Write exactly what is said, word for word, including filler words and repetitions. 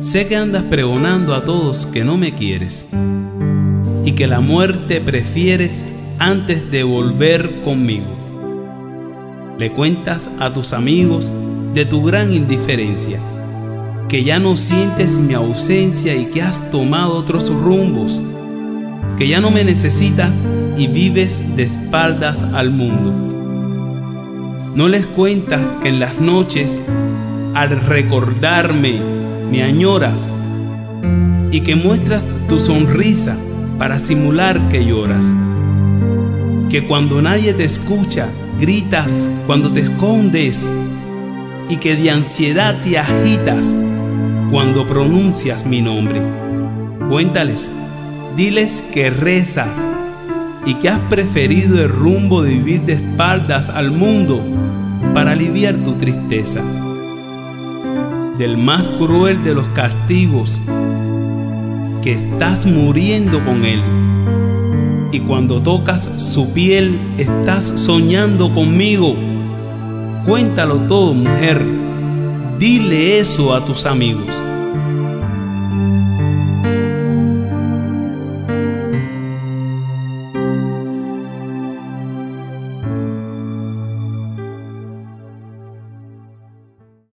Sé que andas pregonando a todos que no me quieres y que la muerte prefieres antes de volver conmigo. Le cuentas a tus amigos de tu gran indiferencia, que ya no sientes mi ausencia y que has tomado otros rumbos, que ya no me necesitas y vives de espaldas al mundo. No les cuentas que en las noches, al recordarme, me añoras y que muestras tu sonrisa para simular que lloras, que cuando nadie te escucha, gritas cuando te escondes y que de ansiedad te agitas cuando pronuncias mi nombre. Cuéntales, diles que rezas y que has preferido el rumbo de vivir de espaldas al mundo para aliviar tu tristeza. Del más cruel de los castigos, que estás muriendo con él, y cuando tocas su piel estás soñando conmigo. Cuéntalo todo, mujer, dile eso a tus amigos.